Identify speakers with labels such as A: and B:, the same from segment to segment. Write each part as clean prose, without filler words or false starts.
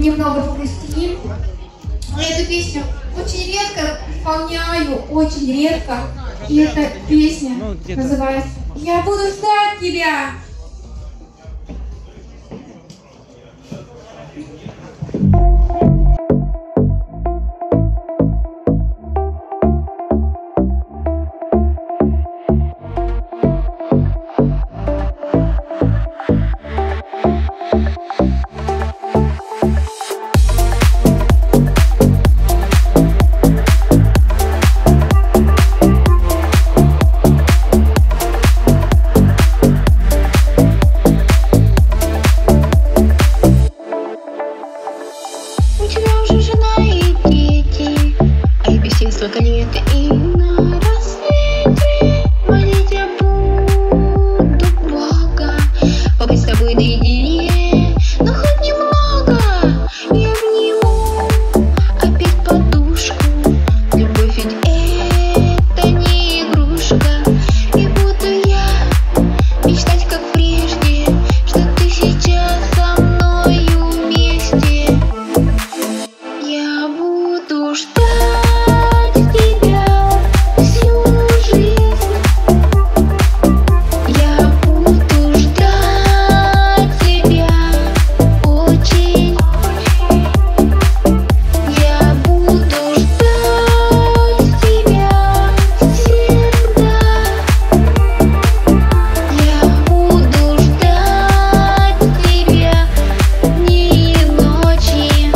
A: немного вплести. Эту песню очень редко исполняю, очень редко. И эта песня называется «Я буду ждать тебя».
B: У тебя уже жена и дети, а я без сил столько лет и на рассвете молить я буду Бога, побыть с тобой наедине, но хоть немного я обниму опять подушку. Любовь ведь это не игрушка, и буду я мечтать как прежде, что ты сейчас со мною вместе. Я буду ждать тебя всю жизнь. Я буду ждать тебя очень. Я буду ждать тебя всегда. Я буду ждать тебя дни и ночи.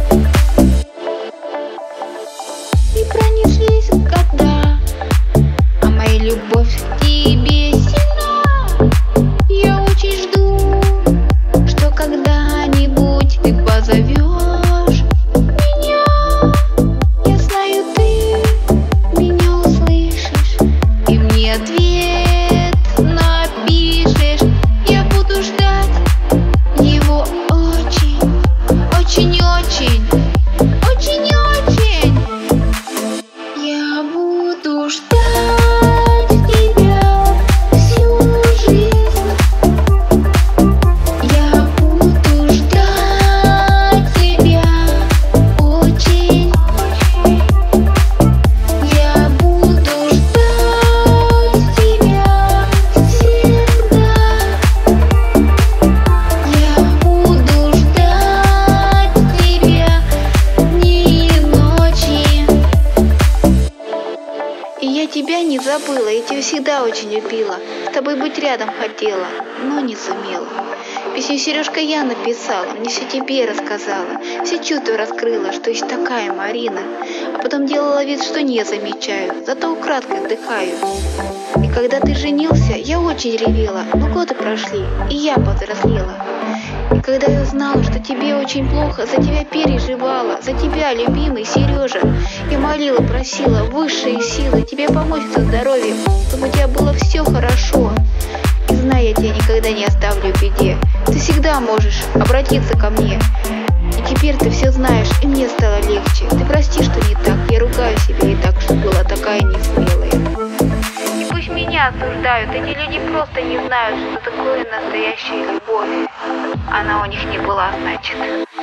B: И пронеслись года, а моя любовь к тебе сильна. Я очень жду, что когда-нибудь ты позовешь меня. Я знаю, ты меня услышишь и мне ответ напишешь. Я буду ждать его очень, очень-очень, очень-очень. Я буду ждать тебя всю жизнь. Я буду ждать тебя очень. Я буду ждать тебя всегда. Я буду ждать тебя дни и ночи. И я тебя не забыла, я тебя всегда очень любила. С тобой быть рядом хотела, но не сумела. Песню Сережка я написала, мне все тебе рассказала. Все чувства раскрыла, что есть такая Марина. А потом делала вид, что не замечаю, зато украдкой вдыхаю. И когда ты женился, я очень ревела, но годы прошли, и я повзрослела. И когда я узнала, что тебе очень плохо, за тебя переживала, за тебя, любимый Сережа, я молила, просила высшие силы тебе помочь со здоровьем, чтобы у тебя было все хорошо. И знай, я тебя никогда не оставлю в беде. Ты всегда можешь обратиться ко мне. И теперь ты все знаешь, и мне стало легче. Ты прости, что не так, я ругаю себя и так, что была такая несмелая. И пусть меня осуждают, эти люди просто не знают, что такое настоящая любовь. Она у них не была, значит.